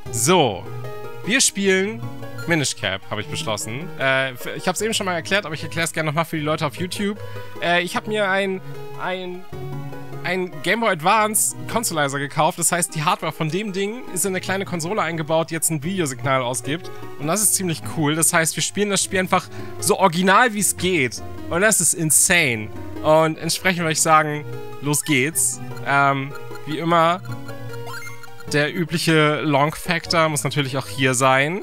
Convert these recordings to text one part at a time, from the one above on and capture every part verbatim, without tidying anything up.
So, wir spielen Minish Cap, habe ich beschlossen. Äh, ich habe es eben schon mal erklärt, aber ich erkläre es gerne nochmal für die Leute auf YouTube. Äh, ich habe mir ein, ein, ein Game Boy Advance Consolizer gekauft. Das heißt, die Hardware von dem Ding ist in eine kleine Konsole eingebaut, die jetzt ein Videosignal ausgibt. Und das ist ziemlich cool. Das heißt, wir spielen das Spiel einfach so original, wie es geht. Und das ist insane. Und entsprechend würde ich sagen, los geht's. Ähm, wie immer, der übliche Long Factor muss natürlich auch hier sein.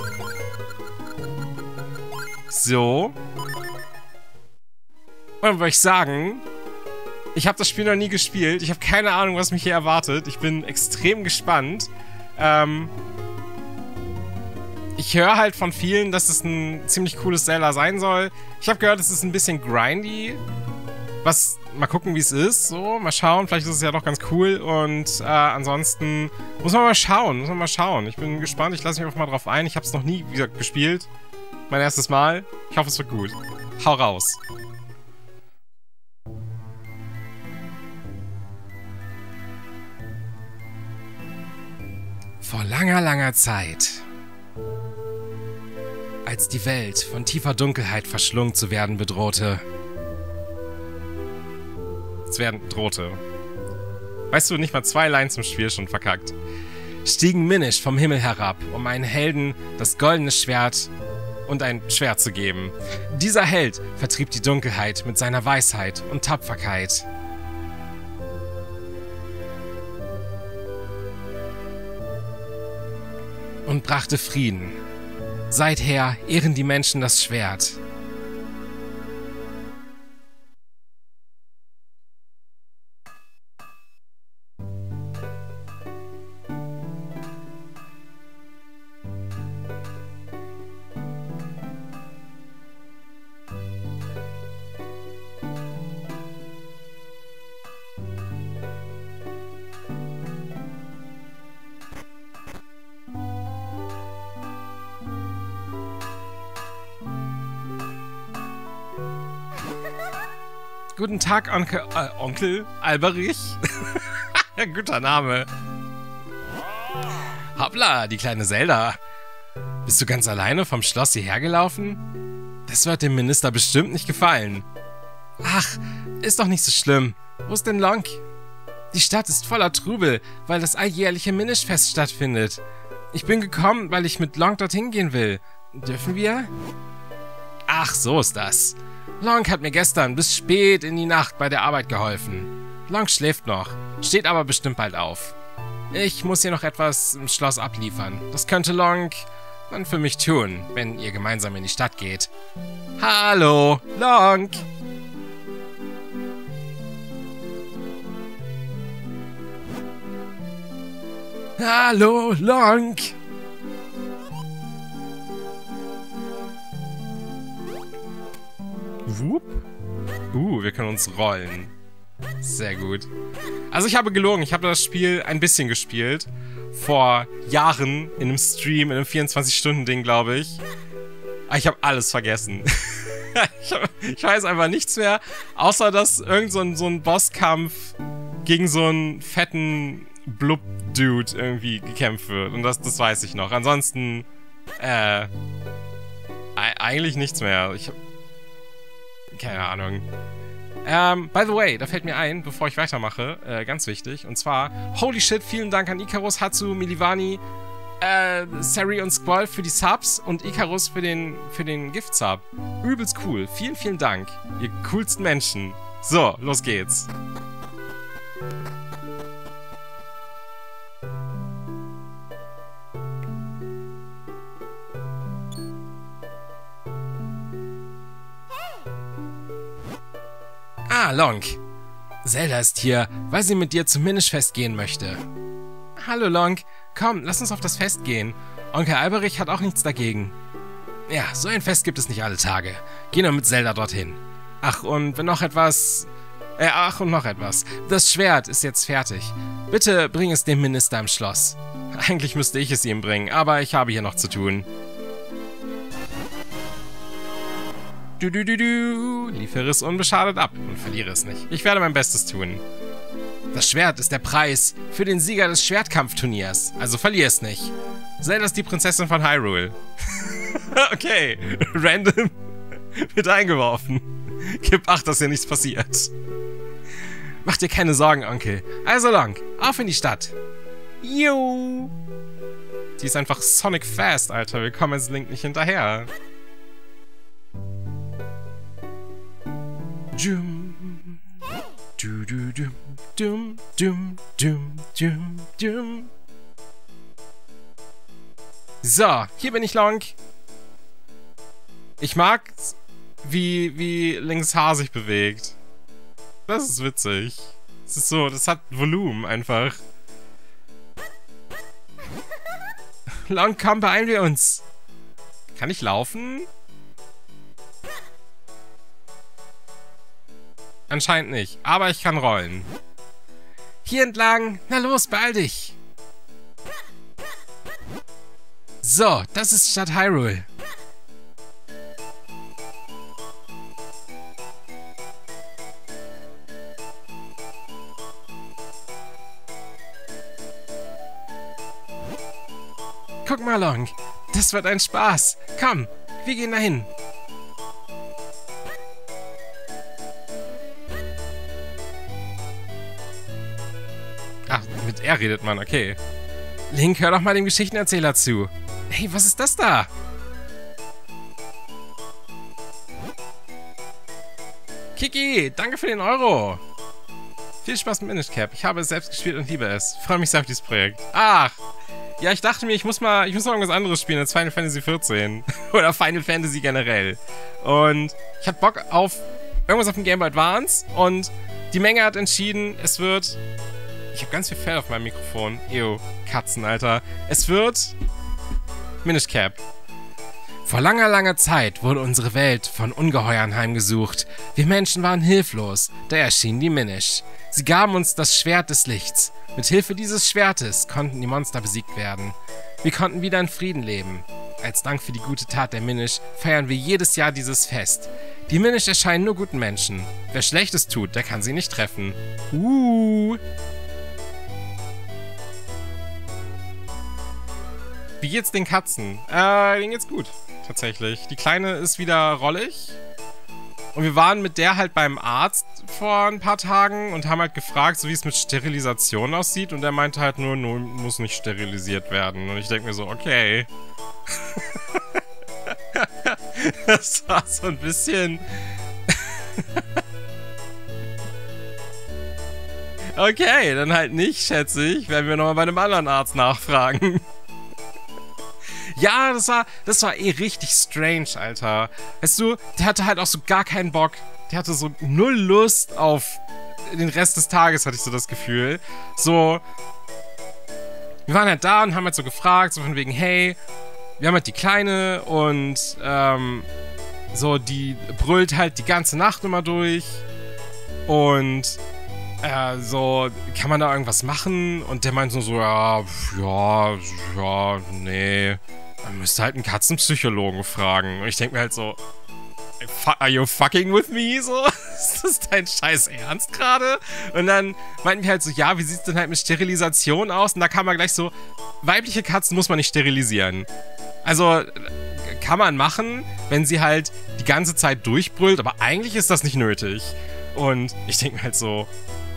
So. Und dann würde ich sagen, ich habe das Spiel noch nie gespielt. Ich habe keine Ahnung, was mich hier erwartet. Ich bin extrem gespannt. Ähm, ich höre halt von vielen, dass es ein ziemlich cooles Zelda sein soll. Ich habe gehört, es ist ein bisschen grindy. Was, mal gucken, wie es ist. So, mal schauen. Vielleicht ist es ja doch ganz cool. Und äh, ansonsten muss man mal schauen. Muss man mal schauen. Ich bin gespannt. Ich lasse mich einfach mal drauf ein. Ich habe es noch nie, wie gesagt, gespielt. Mein erstes Mal. Ich hoffe, es wird gut. Hau raus. Vor langer, langer Zeit, als die Welt von tiefer Dunkelheit verschlungen zu werden bedrohte, es werden drohte. Weißt du, nicht mal zwei Lines im Spiel schon verkackt. Stiegen Minish vom Himmel herab, um einen Helden das goldene Schwert und ein Schwert zu geben. Dieser Held vertrieb die Dunkelheit mit seiner Weisheit und Tapferkeit. Und brachte Frieden. Seither ehren die Menschen das Schwert. Guten Tag, Onkel, äh, Onkel Alberich. Guter Name. Hoppla, die kleine Zelda. Bist du ganz alleine vom Schloss hierher gelaufen? Das wird dem Minister bestimmt nicht gefallen. Ach, ist doch nicht so schlimm. Wo ist denn Lonk? Die Stadt ist voller Trubel, weil das alljährliche Minish-Fest stattfindet. Ich bin gekommen, weil ich mit Lonk dorthin gehen will. Dürfen wir? Ach, so ist das. Lonk hat mir gestern bis spät in die Nacht bei der Arbeit geholfen. Lonk schläft noch, steht aber bestimmt bald auf. Ich muss hier noch etwas im Schloss abliefern. Das könnte Lonk dann für mich tun, wenn ihr gemeinsam in die Stadt geht. Hallo, Lonk! Hallo, Lonk! Wupp. Uh, wir können uns rollen. Sehr gut. Also ich habe gelogen, ich habe das Spiel ein bisschen gespielt. Vor Jahren in einem Stream, in einem vierundzwanzig-Stunden-Ding, glaube ich. Aber ich habe alles vergessen. ich, hab, ich weiß einfach nichts mehr, außer dass irgend so ein, so ein Bosskampf gegen so einen fetten Blub-Dude irgendwie gekämpft wird. Und das, das weiß ich noch. Ansonsten, äh, eigentlich nichts mehr. Ich hab keine Ahnung. Ähm, by the way, da fällt mir ein, bevor ich weitermache, äh, ganz wichtig, und zwar, holy shit, vielen Dank an Icarus, Hatsu, Milivani, äh, Sari und Squall für die Subs und Icarus für den, für den Gift-Sub. Übelst cool. Vielen, vielen Dank. Ihr coolsten Menschen. So, los geht's. Ah, Lonk. Zelda ist hier, weil sie mit dir zum Minish-Fest gehen möchte. Hallo, Lonk. Komm, lass uns auf das Fest gehen. Onkel Alberich hat auch nichts dagegen. Ja, so ein Fest gibt es nicht alle Tage. Geh nur mit Zelda dorthin. Ach, und wenn noch etwas... Äh, ach, und noch etwas. Das Schwert ist jetzt fertig. Bitte bring es dem Minister im Schloss. Eigentlich müsste ich es ihm bringen, aber ich habe hier noch zu tun. Du, du, du, du. Liefere es unbeschadet ab und verliere es nicht. Ich werde mein Bestes tun. Das Schwert ist der Preis für den Sieger des Schwertkampfturniers. Also verlier es nicht. Zelda ist die Prinzessin von Hyrule. Okay, random wird eingeworfen. Gib acht, dass hier nichts passiert. Mach dir keine Sorgen, Onkel. Also lang, auf in die Stadt. Jo. Die ist einfach Sonic Fast, Alter. Wir kommen als Link nicht hinterher. Dum, du, du, dum, dum, dum, dum, dum, dum. So, hier bin ich, Long. Ich mag, wie, wie Links Haar sich bewegt. Das ist witzig. Das ist so, das hat Volumen einfach. Long, komm, beeilen wir uns. Kann ich laufen? Anscheinend nicht, aber ich kann rollen. Hier entlang. Na los, beeil dich. So, das ist Stadt Hyrule. Guck mal, Long. Das wird ein Spaß. Komm, wir gehen dahin. Ach, mit R redet man, okay. Link, hör doch mal dem Geschichtenerzähler zu. Hey, was ist das da? Kiki, danke für den Euro. Viel Spaß mit Minish Cap. Ich habe es selbst gespielt und liebe es. Freue mich sehr auf dieses Projekt. Ach, ja, ich dachte mir, ich muss mal, ich muss mal irgendwas anderes spielen als Final Fantasy vierzehn. Oder Final Fantasy generell. Und ich hatte Bock auf irgendwas auf dem Game Boy Advance. Und die Menge hat entschieden, es wird... Ich habe ganz viel Fell auf meinem Mikrofon. Ew, Katzen, Alter. Es wird... Minish Cap. Vor langer, langer Zeit wurde unsere Welt von Ungeheuern heimgesucht. Wir Menschen waren hilflos. Da erschienen die Minish. Sie gaben uns das Schwert des Lichts. Mit Hilfe dieses Schwertes konnten die Monster besiegt werden. Wir konnten wieder in Frieden leben. Als Dank für die gute Tat der Minish feiern wir jedes Jahr dieses Fest. Die Minish erscheinen nur guten Menschen. Wer Schlechtes tut, der kann sie nicht treffen. Uh. Wie geht's den Katzen? Äh, denen geht's gut, tatsächlich. Die Kleine ist wieder rollig. Und wir waren mit der halt beim Arzt vor ein paar Tagen und haben halt gefragt, so wie es mit Sterilisation aussieht. Und der meinte halt nur, nur muss nicht sterilisiert werden. Und ich denke mir so, okay. Das war so ein bisschen... Okay, dann halt nicht, schätze ich. Werden wir nochmal bei einem anderen Arzt nachfragen. Ja, das war, das war eh richtig strange, Alter. Weißt du, der hatte halt auch so gar keinen Bock. Der hatte so null Lust auf den Rest des Tages, hatte ich so das Gefühl. So, wir waren halt da und haben halt so gefragt, so von wegen, hey, wir haben halt die Kleine und, ähm, so, die brüllt halt die ganze Nacht immer durch. Und, äh, so, kann man da irgendwas machen? Und der meint nur so, ja, ja, ja, nee. Man müsste halt einen Katzenpsychologen fragen. Und ich denke mir halt so, are you fucking with me? So, ist das dein scheiß Ernst gerade? Und dann meinten wir halt so, ja, wie sieht es denn halt mit Sterilisation aus? Und da kam man gleich so, weibliche Katzen muss man nicht sterilisieren. Also, kann man machen, wenn sie halt die ganze Zeit durchbrüllt, aber eigentlich ist das nicht nötig. Und ich denke mir halt so,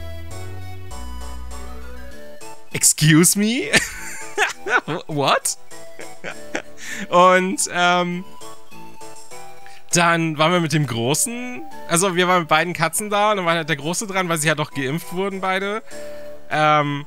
excuse me? What? Und, ähm, dann waren wir mit dem Großen, also wir waren mit beiden Katzen da und dann war halt der Große dran, weil sie halt auch geimpft wurden, beide. Ähm,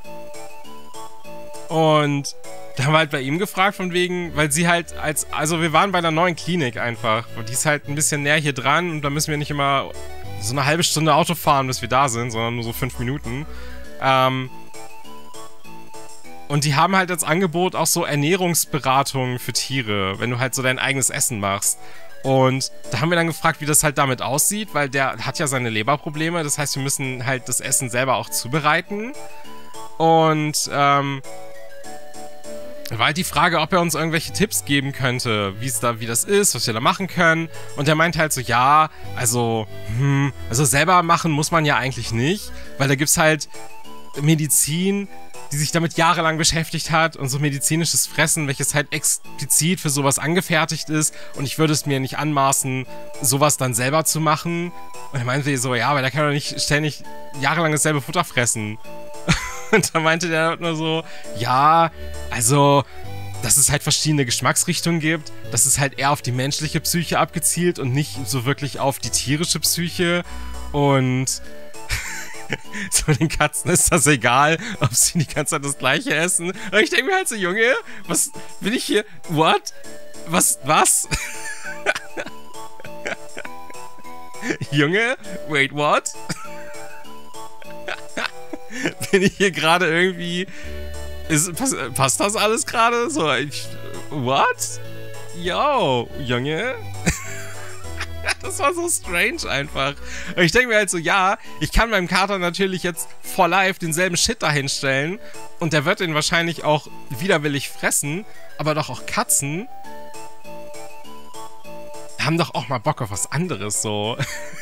und da haben wir halt bei ihm gefragt, von wegen, weil sie halt als, also wir waren bei einer neuen Klinik einfach, und die ist halt ein bisschen näher hier dran und da müssen wir nicht immer so eine halbe Stunde Auto fahren, bis wir da sind, sondern nur so fünf Minuten. Ähm, Und die haben halt als Angebot auch so Ernährungsberatungen für Tiere, wenn du halt so dein eigenes Essen machst. Und da haben wir dann gefragt, wie das halt damit aussieht, weil der hat ja seine Leberprobleme. Das heißt, wir müssen halt das Essen selber auch zubereiten. Und ähm, war halt die Frage, ob er uns irgendwelche Tipps geben könnte, wie es da, wie das ist, was wir da machen können. Und der meinte halt so, ja, also, hm, also selber machen muss man ja eigentlich nicht, weil da gibt's halt Medizin, die sich damit jahrelang beschäftigt hat und so medizinisches Fressen, welches halt explizit für sowas angefertigt ist und ich würde es mir nicht anmaßen, sowas dann selber zu machen. Und er meinte so, ja, aber der kann doch nicht ständig jahrelang dasselbe Futter fressen. Und da meinte der nur so, ja, also, dass es halt verschiedene Geschmacksrichtungen gibt, dass es halt eher auf die menschliche Psyche abgezielt und nicht so wirklich auf die tierische Psyche. Und so den Katzen ist das egal, ob sie die ganze Zeit das Gleiche essen. Und ich denke mir halt so, Junge, was bin ich hier? What? Was? Was? Junge? Wait, what? Bin ich hier gerade irgendwie... Ist, pass, passt das alles gerade? So, ich, what? Yo, Junge. Das war so strange einfach. Und ich denke mir halt so, ja, ich kann meinem Kater natürlich jetzt for life denselben Shit dahinstellen und der wird den wahrscheinlich auch widerwillig fressen, aber doch auch Katzen haben doch auch mal Bock auf was anderes, so.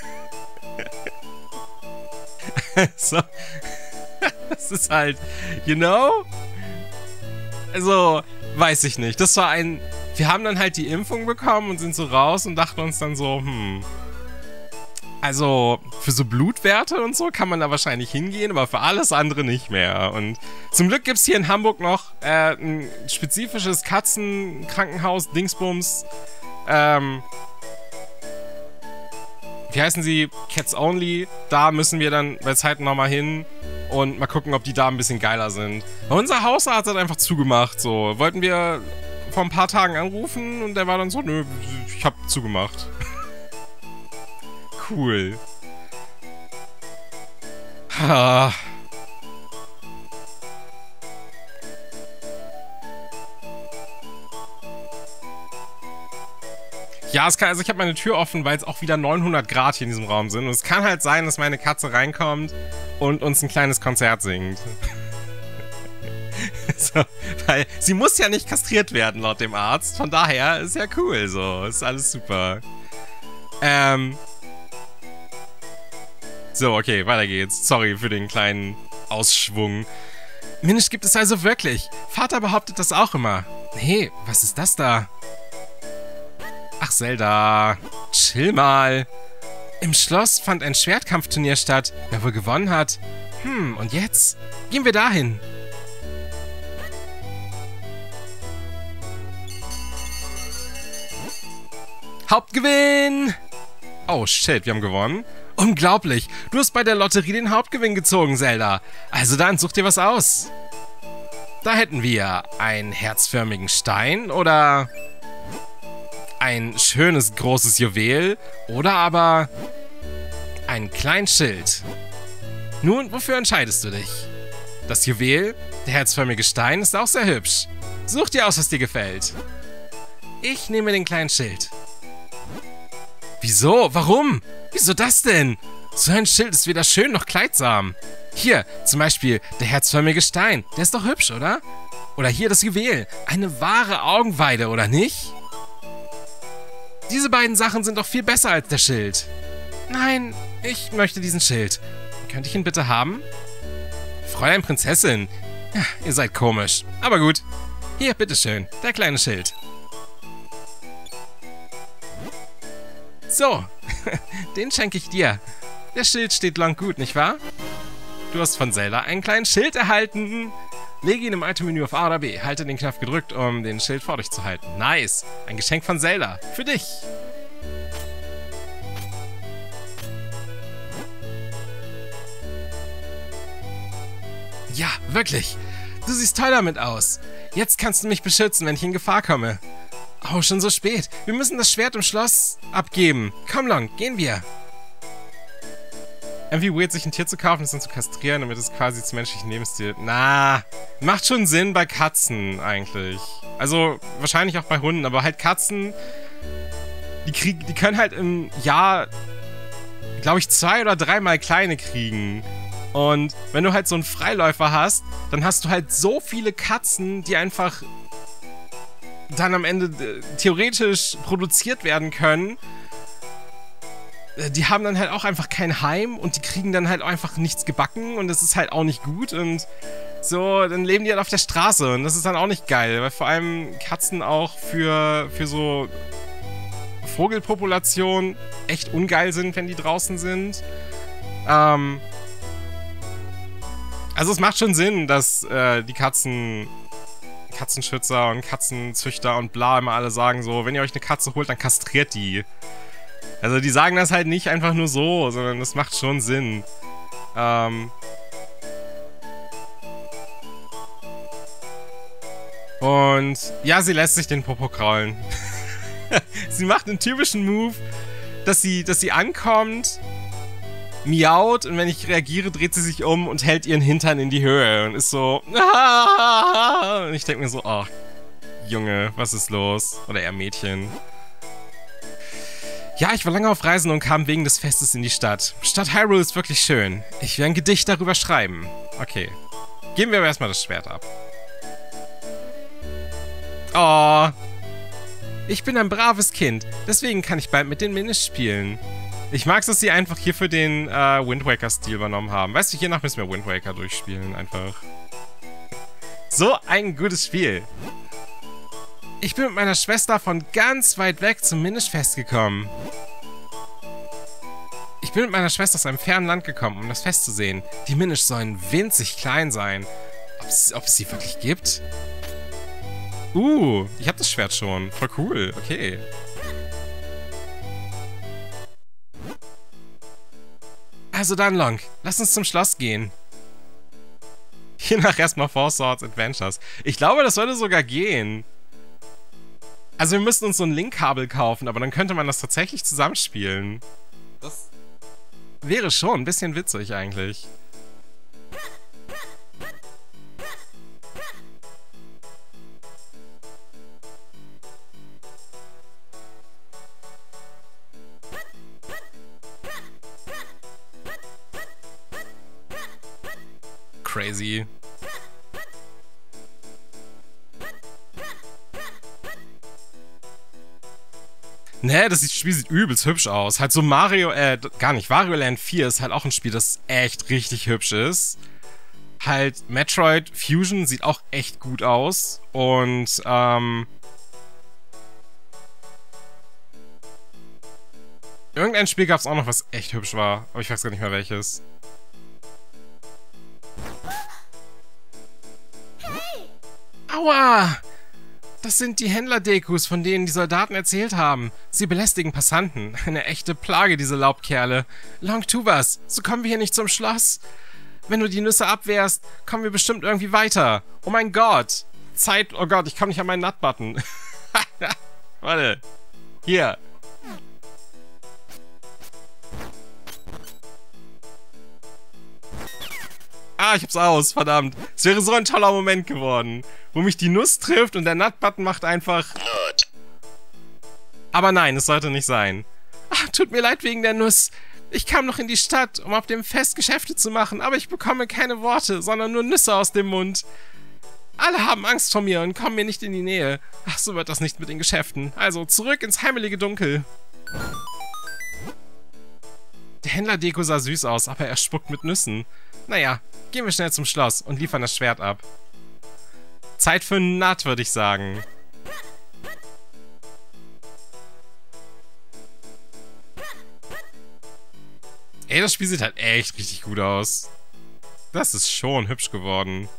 So. Das ist halt, you know? Also, weiß ich nicht. Das war ein... Wir haben dann halt die Impfung bekommen und sind so raus und dachten uns dann so, hm... Also, für so Blutwerte und so kann man da wahrscheinlich hingehen, aber für alles andere nicht mehr. Und zum Glück gibt es hier in Hamburg noch äh, ein spezifisches Katzenkrankenhaus, Dingsbums. Ähm... Wie heißen sie? Cats Only. Da müssen wir dann bei Zeiten nochmal hin und mal gucken, ob die da ein bisschen geiler sind. Unser Hausarzt hat einfach zugemacht, so. Wollten wir vor ein paar Tagen anrufen und der war dann so, nö, ich hab zugemacht. Cool. Ha. Ja, es kann, also ich habe meine Tür offen, weil es auch wieder neunhundert Grad hier in diesem Raum sind. Und es kann halt sein, dass meine Katze reinkommt und uns ein kleines Konzert singt. So, weil sie muss ja nicht kastriert werden, laut dem Arzt. Von daher ist ja cool, so. Ist alles super. Ähm. So, okay, weiter geht's. Sorry für den kleinen Ausschwung. Mensch, gibt es also wirklich. Vater behauptet das auch immer. Hey, was ist das da? Ach, Zelda. Chill mal. Im Schloss fand ein Schwertkampfturnier statt. Wer wohl gewonnen hat? Hm, und jetzt? Gehen wir dahin. Hauptgewinn! Oh, shit, wir haben gewonnen. Unglaublich. Du hast bei der Lotterie den Hauptgewinn gezogen, Zelda. Also dann, such dir was aus. Da hätten wir einen herzförmigen Stein oder... ein schönes, großes Juwel oder aber ein kleines Schild. Nun, wofür entscheidest du dich? Das Juwel, der herzförmige Stein, ist auch sehr hübsch. Such dir aus, was dir gefällt. Ich nehme den kleinen Schild. Wieso? Warum? Wieso das denn? So ein Schild ist weder schön noch kleidsam. Hier, zum Beispiel der herzförmige Stein. Der ist doch hübsch, oder? Oder hier das Juwel. Eine wahre Augenweide, oder nicht? Diese beiden Sachen sind doch viel besser als der Schild. Nein, ich möchte diesen Schild. Könnte ich ihn bitte haben? Fräulein Prinzessin. Ja, ihr seid komisch. Aber gut. Hier, bitteschön, der kleine Schild. So, den schenke ich dir. Der Schild steht lang gut, nicht wahr? Du hast von Zelda einen kleinen Schild erhalten. Lege ihn im Item-Menü auf A oder B. Halte den Knopf gedrückt, um den Schild vor dich zu halten. Nice. Ein Geschenk von Zelda. Für dich. Ja, wirklich. Du siehst toll damit aus. Jetzt kannst du mich beschützen, wenn ich in Gefahr komme. Oh, schon so spät. Wir müssen das Schwert im Schloss abgeben. Komm, Long, gehen wir. Irgendwie weird, sich ein Tier zu kaufen, es dann zu kastrieren, damit es quasi zum menschlichen Lebensstil... Na, macht schon Sinn bei Katzen eigentlich. Also, wahrscheinlich auch bei Hunden, aber halt Katzen, die, krieg, die können halt im Jahr, glaube ich, zwei oder dreimal kleine kriegen. Und wenn du halt so einen Freiläufer hast, dann hast du halt so viele Katzen, die einfach dann am Ende äh, theoretisch produziert werden können, die haben dann halt auch einfach kein Heim und die kriegen dann halt einfach nichts gebacken und das ist halt auch nicht gut und so, dann leben die halt auf der Straße und das ist dann auch nicht geil, weil vor allem Katzen auch für, für so Vogelpopulationen echt ungeil sind, wenn die draußen sind. Ähm, also es macht schon Sinn, dass äh, die Katzen, Katzenschützer und Katzenzüchter und bla immer alle sagen so, wenn ihr euch eine Katze holt, dann kastriert die. Also die sagen das halt nicht einfach nur so, sondern das macht schon Sinn. Ähm Und ja, sie lässt sich den Popo kraulen. Sie macht einen typischen Move, dass sie, dass sie ankommt, miaut und wenn ich reagiere, dreht sie sich um und hält ihren Hintern in die Höhe und ist so... Und ich denke mir so, oh, Junge, was ist los? Oder eher Mädchen. Ja, ich war lange auf Reisen und kam wegen des Festes in die Stadt. Stadt Hyrule ist wirklich schön. Ich werde ein Gedicht darüber schreiben. Okay. Geben wir aber erstmal das Schwert ab. Oh. Ich bin ein braves Kind. Deswegen kann ich bald mit den Minis spielen. Ich mag es, dass sie einfach hier für den äh, Wind Waker-Stil übernommen haben. Weißt du, hiernach müssen wir Wind Waker durchspielen. Einfach. So ein gutes Spiel. Ich bin mit meiner Schwester von ganz weit weg zum Minish-Fest gekommen. Ich bin mit meiner Schwester aus einem fernen Land gekommen, um das Fest zu sehen. Die Minish sollen winzig klein sein. Ob es, ob es sie wirklich gibt? Uh, ich hab das Schwert schon. Voll cool. Okay. Also dann, Long. Lass uns zum Schloss gehen. Hiernach erstmal Four Swords Adventures. Ich glaube, das sollte sogar gehen. Also wir müssen uns so ein Link-Kabel kaufen, aber dann könnte man das tatsächlich zusammenspielen. Das wäre schon ein bisschen witzig eigentlich. Crazy. Ne, das Spiel sieht übelst hübsch aus. Halt so Mario, äh, gar nicht. Wario Land vier ist halt auch ein Spiel, das echt richtig hübsch ist. Halt Metroid Fusion sieht auch echt gut aus. Und, ähm... irgendein Spiel gab es auch noch, was echt hübsch war. Aber ich weiß gar nicht mehr welches. Aua! Das sind die Händler-Dekus, von denen die Soldaten erzählt haben. Sie belästigen Passanten. Eine echte Plage, diese Laubkerle. Long, tu was. So kommen wir hier nicht zum Schloss. Wenn du die Nüsse abwehrst, kommen wir bestimmt irgendwie weiter. Oh mein Gott. Zeit... Oh Gott, ich komme nicht an meinen Nut-Button. Warte. Hier. Ah, ich hab's aus, verdammt. Es wäre so ein toller Moment geworden, wo mich die Nuss trifft und der Nut-Button macht einfach... Aber nein, es sollte nicht sein. Ach, tut mir leid wegen der Nuss. Ich kam noch in die Stadt, um auf dem Fest Geschäfte zu machen, aber ich bekomme keine Worte, sondern nur Nüsse aus dem Mund. Alle haben Angst vor mir und kommen mir nicht in die Nähe. Ach, so wird das nicht mit den Geschäften. Also, zurück ins heimelige Dunkel. Der Händler-Deko sah süß aus, aber er spuckt mit Nüssen. Naja, gehen wir schnell zum Schloss und liefern das Schwert ab. Zeit für einen Nut, würde ich sagen. Ey, das Spiel sieht halt echt richtig gut aus. Das ist schon hübsch geworden.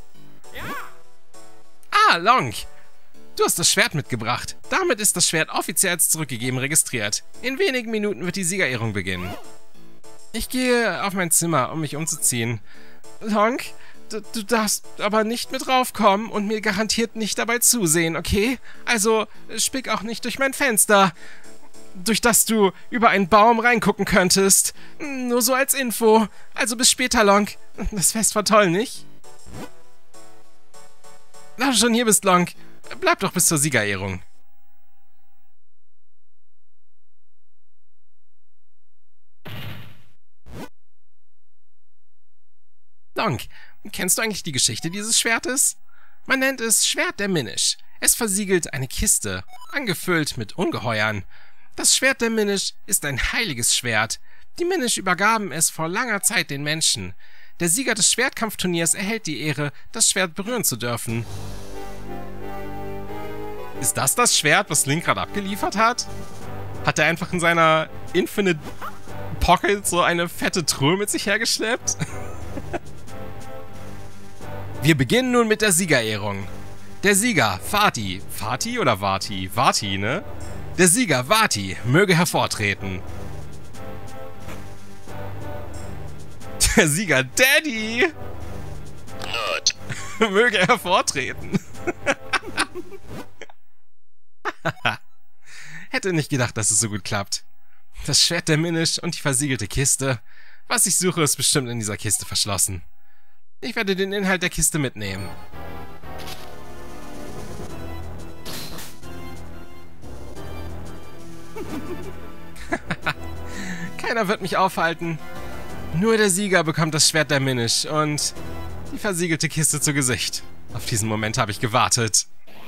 Ah, Long! Du hast das Schwert mitgebracht. Damit ist das Schwert offiziell als zurückgegeben registriert. In wenigen Minuten wird die Siegerehrung beginnen. Ich gehe auf mein Zimmer, um mich umzuziehen. Long, du, du darfst aber nicht mit raufkommen und mir garantiert nicht dabei zusehen, okay? Also, spick auch nicht durch mein Fenster, durch das du über einen Baum reingucken könntest. Nur so als Info. Also bis später, Long. Das Fest war toll, nicht? Da du schon hier bist, Long, bleib doch bis zur Siegerehrung. Long, kennst du eigentlich die Geschichte dieses Schwertes? Man nennt es Schwert der Minish. Es versiegelt eine Kiste, angefüllt mit Ungeheuern. Das Schwert der Minish ist ein heiliges Schwert. Die Minish übergaben es vor langer Zeit den Menschen. Der Sieger des Schwertkampfturniers erhält die Ehre, das Schwert berühren zu dürfen. Ist das das Schwert, was Link gerade abgeliefert hat? Hat er einfach in seiner Infinite Pocket so eine fette Truhe mit sich hergeschleppt? Wir beginnen nun mit der Siegerehrung. Der Sieger, Vati. Vati oder Vati? Vati, ne? Der Sieger, Vati, möge hervortreten. Der Sieger, Daddy, möge hervortreten. Hätte nicht gedacht, dass es so gut klappt. Das Schwert der Minish und die versiegelte Kiste. Was ich suche, ist bestimmt in dieser Kiste verschlossen. Ich werde den Inhalt der Kiste mitnehmen. Keiner wird mich aufhalten. Nur der Sieger bekommt das Schwert der Minish und die versiegelte Kiste zu Gesicht. Auf diesen Moment habe ich gewartet.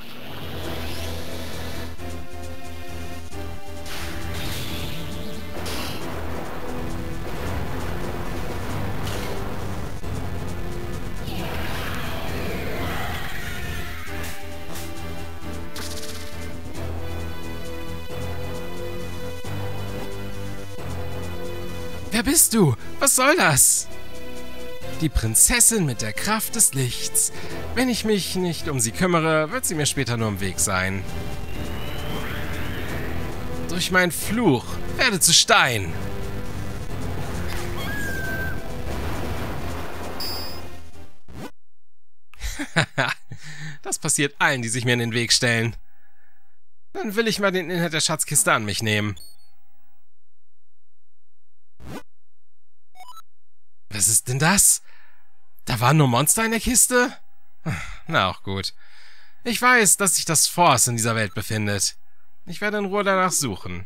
Wer bist du? Was soll das? Die Prinzessin mit der Kraft des Lichts. Wenn ich mich nicht um sie kümmere, wird sie mir später nur im Weg sein. Durch meinen Fluch werde zu Stein. Das passiert allen, die sich mir in den Weg stellen. Dann will ich mal den Inhalt der Schatzkiste an mich nehmen. Was ist denn das? Da waren nur Monster in der Kiste? Na, auch gut. Ich weiß, dass sich das Force in dieser Welt befindet. Ich werde in Ruhe danach suchen.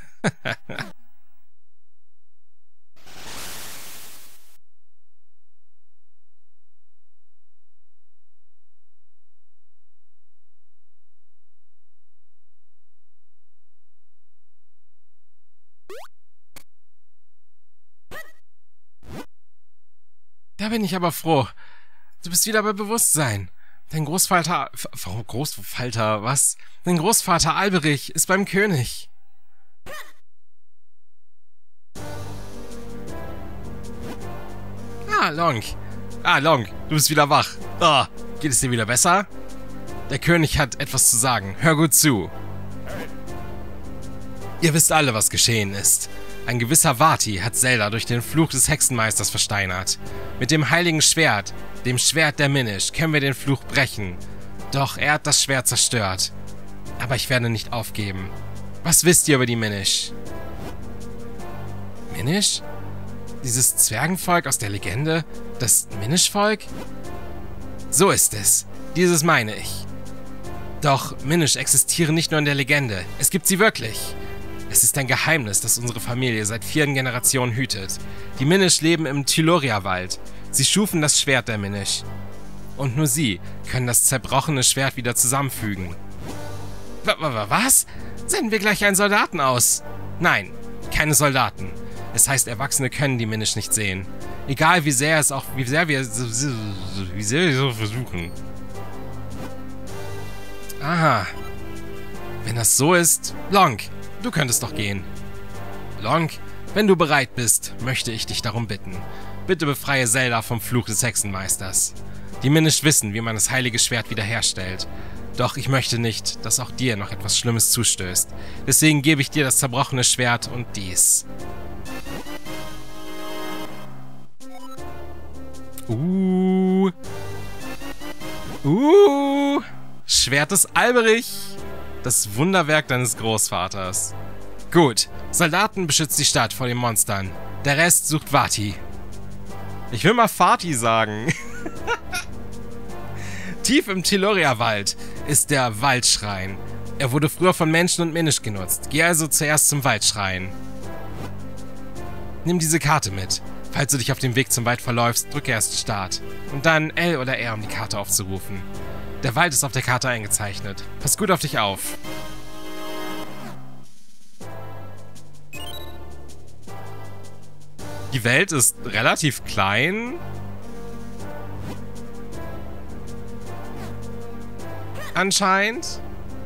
Da bin ich aber froh. Du bist wieder bei Bewusstsein. Dein Großvater... Warum Großvater? Was? Dein Großvater Alberich ist beim König. Ah, Lonk. Ah, Lonk, du bist wieder wach. Oh, geht es dir wieder besser? Der König hat etwas zu sagen. Hör gut zu. Ihr wisst alle, was geschehen ist. Ein gewisser Vati hat Zelda durch den Fluch des Hexenmeisters versteinert. Mit dem heiligen Schwert, dem Schwert der Minish, können wir den Fluch brechen. Doch er hat das Schwert zerstört. Aber ich werde nicht aufgeben. Was wisst ihr über die Minish? Minish? Dieses Zwergenvolk aus der Legende? Das Minish-Volk? So ist es. Dieses meine ich. Doch Minish existieren nicht nur in der Legende. Es gibt sie wirklich. Es ist ein Geheimnis, das unsere Familie seit vielen Generationen hütet. Die Minish leben im Tyloria-Wald. Sie schufen das Schwert der Minish. Und nur sie können das zerbrochene Schwert wieder zusammenfügen. Was? Senden wir gleich einen Soldaten aus? Nein, keine Soldaten. Es heißt, Erwachsene können die Minish nicht sehen. Egal wie sehr es auch, wie sehr wir, wie sehr wir so versuchen. Aha. Wenn das so ist, Lonk, du könntest doch gehen. Lonk, wenn du bereit bist, möchte ich dich darum bitten. Bitte befreie Zelda vom Fluch des Hexenmeisters. Die Minish wissen, wie man das heilige Schwert wiederherstellt. Doch ich möchte nicht, dass auch dir noch etwas Schlimmes zustößt. Deswegen gebe ich dir das zerbrochene Schwert und dies. Uh. Uh. Schwert des Alberich. Das Wunderwerk deines Großvaters. Gut. Soldaten beschützt die Stadt vor den Monstern. Der Rest sucht Vati. Ich will mal Vati sagen. Tief im Tyloria-Wald ist der Waldschrein. Er wurde früher von Menschen und Minish genutzt. Geh also zuerst zum Waldschrein. Nimm diese Karte mit. Falls du dich auf dem Weg zum Wald verläufst, drücke erst Start. Und dann L oder R, um die Karte aufzurufen. Der Wald ist auf der Karte eingezeichnet. Pass gut auf dich auf. Die Welt ist relativ klein. Anscheinend.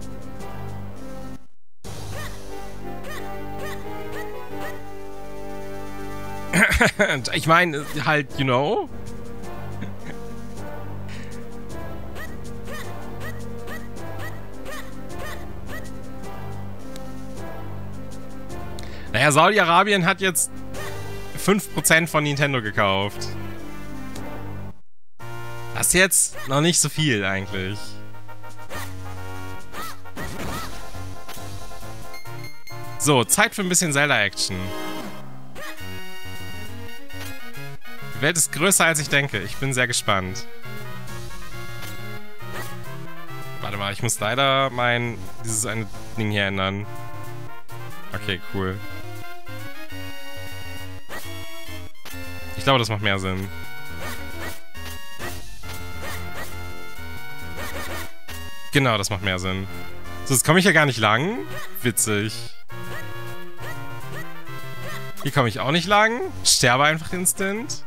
Ich meine, halt, you know. Naja, Saudi-Arabien hat jetzt fünf Prozent von Nintendo gekauft. Das ist jetzt noch nicht so viel eigentlich. So, Zeit für ein bisschen Zelda-Action. Die Welt ist größer als ich denke. Ich bin sehr gespannt. Warte mal, ich muss leider mein... dieses eine Ding hier ändern. Okay, cool. Ich glaube, das macht mehr Sinn. Genau, das macht mehr Sinn. So, jetzt komme ich ja gar nicht lang. Witzig. Hier komme ich auch nicht lang. Sterbe einfach instant.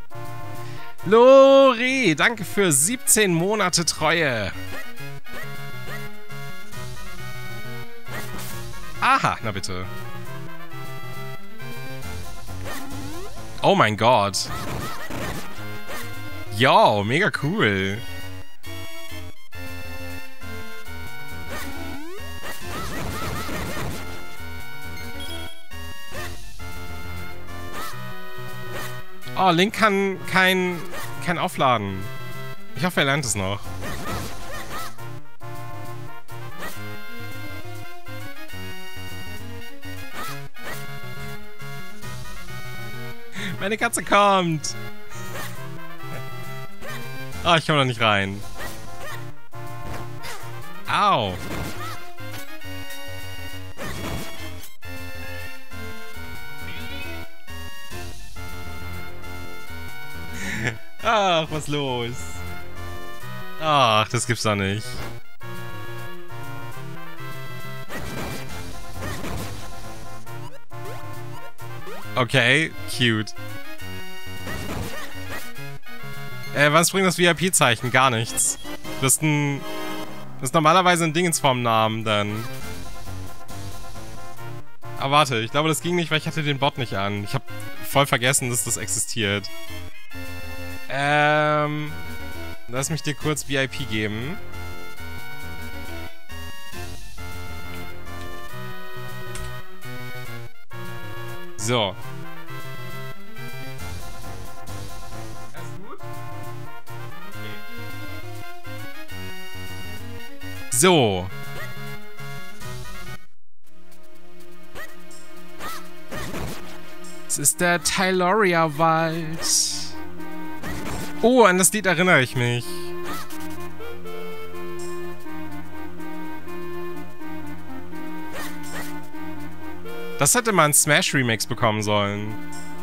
Lori, danke für siebzehn Monate Treue. Aha, na bitte. Oh mein Gott. Yo, mega cool. Oh, Link kann kein, kein Aufladen. Ich hoffe, er lernt es noch. Meine Katze kommt. Ah, oh, ich komme da nicht rein. Au. Ach, was los? Ach, das gibt's doch nicht. Okay, cute. Äh, was bringt das V I P-Zeichen? Gar nichts. Das ist ein... Das ist normalerweise ein Dingensform-Namen, dann. Aber warte, ich glaube, das ging nicht, weil ich hatte den Bot nicht an. Ich habe voll vergessen, dass das existiert. Ähm... Lass mich dir kurz V I P geben. So. Alles gut? Okay. So. Es ist der Tyloria-Wald. Oh, an das Lied erinnere ich mich. Das hätte mal ein Smash-Remix bekommen sollen.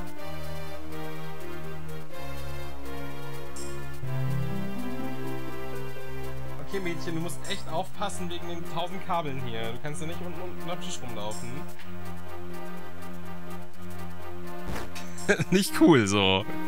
Okay, Mädchen, du musst echt aufpassen wegen den tausend Kabeln hier. Du kannst ja nicht unten unten am Tisch rumlaufen. Nicht cool so.